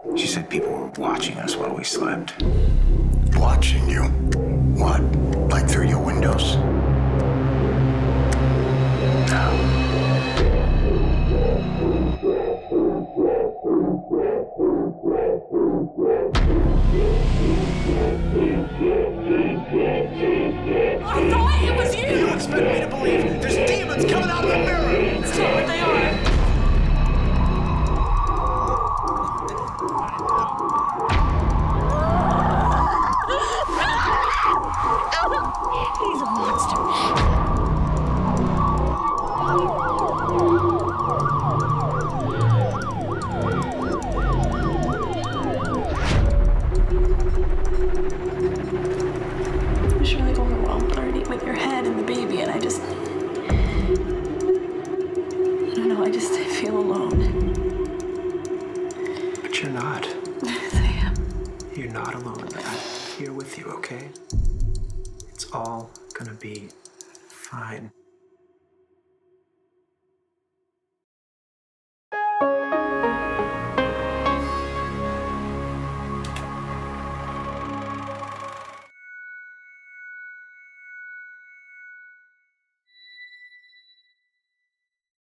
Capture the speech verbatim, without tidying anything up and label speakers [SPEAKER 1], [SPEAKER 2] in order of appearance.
[SPEAKER 1] She said people were watching us while we slept.
[SPEAKER 2] Watching you? What? Like through your windows?
[SPEAKER 1] No.
[SPEAKER 3] I thought it was you!
[SPEAKER 4] You expect me to believe there's demons coming out of the mirror?
[SPEAKER 3] Let's tell what they are. He's a monster. I'm just really overwhelmed already with your head and the baby, and I just... I don't know, I just I feel alone.
[SPEAKER 1] But you're not.
[SPEAKER 3] Yes, I am.
[SPEAKER 1] You're not alone. I'm here with you, okay? It's all gonna be fine.